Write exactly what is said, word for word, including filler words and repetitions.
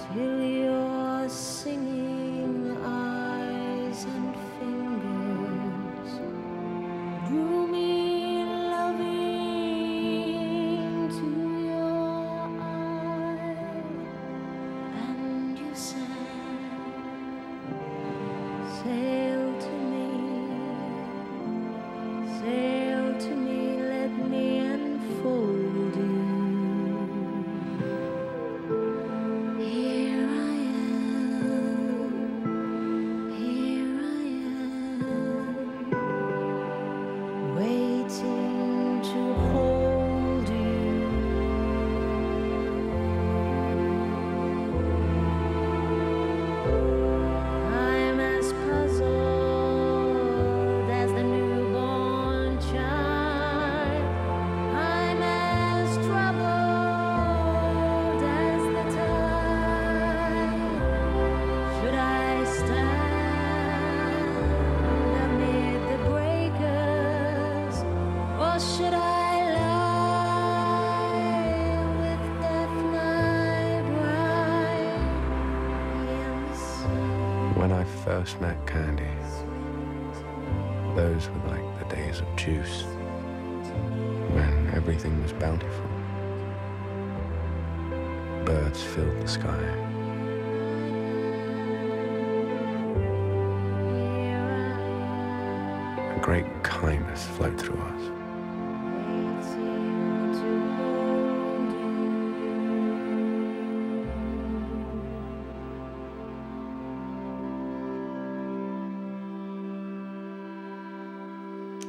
till your singing eyes and fingers drew me loving to your eye, and you sang, sail to me, sail to me, let me enfold you. Here I am, here I am, waiting to hold you. I'm as puzzled as the newborn child. I'm as troubled as the tide. Should I stand amid the breakers, or should I lie with death, my bride, in the sea? When I first met Candy, those were like the days of juice, when everything was bountiful. Birds filled the sky. A great kindness flowed through us.